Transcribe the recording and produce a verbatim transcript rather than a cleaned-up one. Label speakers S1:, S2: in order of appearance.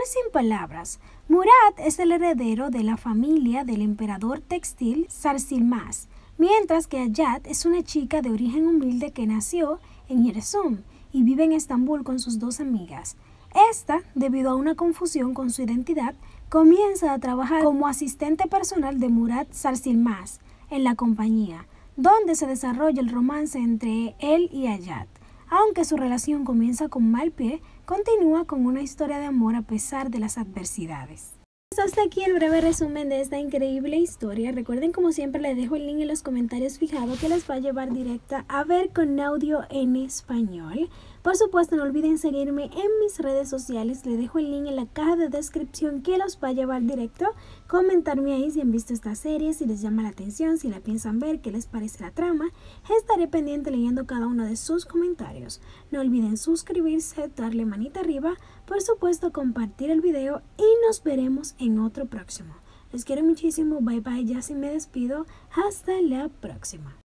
S1: sin palabras, Murat es el heredero de la familia del emperador textil Sarsılmaz, mientras que Hayat es una chica de origen humilde que nació en Giresun y vive en Estambul con sus dos amigas. Esta, debido a una confusión con su identidad, comienza a trabajar como asistente personal de Murat Sarsılmaz en la compañía, donde se desarrolla el romance entre él y Hayat. Aunque su relación comienza con mal pie, continúa con una historia de amor a pesar de las adversidades. Hasta aquí el breve resumen de esta increíble historia. Recuerden, como siempre, les dejo el link en los comentarios fijado que les va a llevar directa a ver con audio en español. Por supuesto, no olviden seguirme en mis redes sociales. Les dejo el link en la caja de descripción que los va a llevar directo. Comentarme ahí si han visto esta serie, si les llama la atención, si la piensan ver, qué les parece la trama. Estaré pendiente leyendo cada uno de sus comentarios. No olviden suscribirse, darle manita arriba, por supuesto compartir el video y nos veremos en otro próximo. Les quiero muchísimo, bye bye, ya sí me despido, hasta la próxima.